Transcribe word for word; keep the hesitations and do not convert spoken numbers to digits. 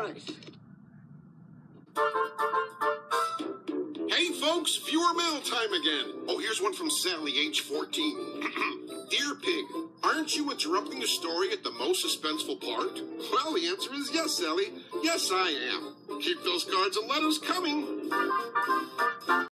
right. Hey folks, viewer mail time again. Oh, here's one from Sally, age fourteen. Dear Pig, aren't you interrupting the story at the most suspenseful part? Well, the answer is yes, Sally. Yes, I am. Keep those cards and letters coming.